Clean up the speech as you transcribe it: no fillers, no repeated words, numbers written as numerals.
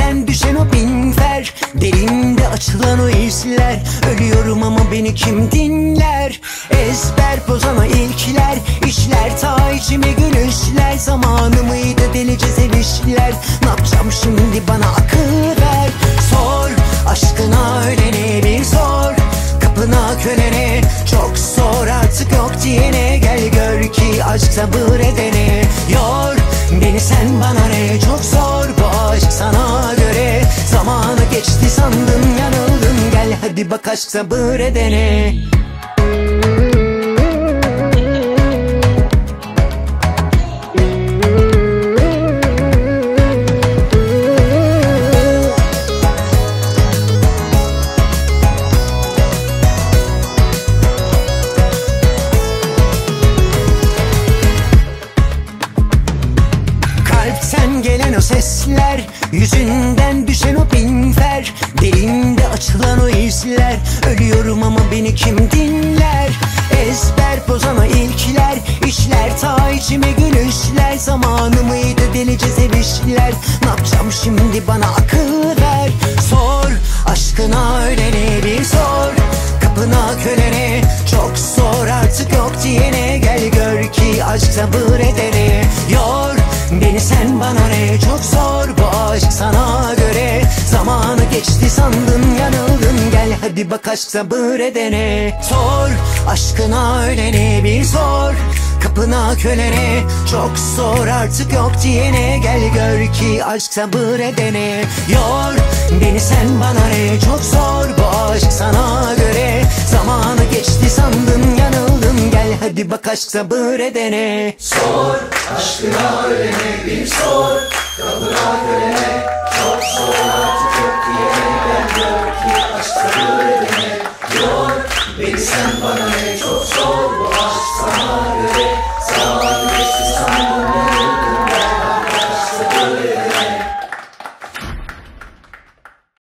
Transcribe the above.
Yüzünden düşen o bin fer, derinde açılan o izler. Ölüyorum ama beni kim dinler? Ezber bozan o ilkler, işler ta içime gülüşler. Zamanı mıydı delice sevişler? Ne yapacağım şimdi, bana akıl ver. Sor aşkına ölene bir sor, kapına kölene çok sor. Artık yok diyene gel gör ki aşk sabır edene. Yor beni sen bana ne, çok zor bu aşk sana göre. Zamanı geçti sandın, yanıldın, gel hadi bak aşk sabır edene. Kalpten gelen o sesler, yüzünden düşen o bin fer, derinde açılan o izler. Ölüyorum ama beni kim dinler? Ezber bozan o ilkler, işler ta içime gülüşler. Zamanı mıydı delice sevişler? Ne yapacağım şimdi, bana akıl ver. Sor aşkına ölene bir sor, kapına kölene çok sor. Artık yok diyene gel gör ki aşk sabır edene. Yor beni sen bana ne, çok zor bu aşk sana göre. Zamanı geçti sandın, yanıldın, gel hadi bak aşk sabır edene. Sor aşkına ölene bir sor, kapına kölene çok sor. Artık yok diyene gel gör ki aşk sabır edene. Yor beni sen bana ne, çok zor bu aşk sana göre. Zamanı geçti sandın, yanıldın, gel hadi bak aşk sabır edene. Sor aşkına ölene bir sor, kapına kölene çok sor. Artık yok diyene gel gör ki aşk sabır edene. Yor beni sen bana ne,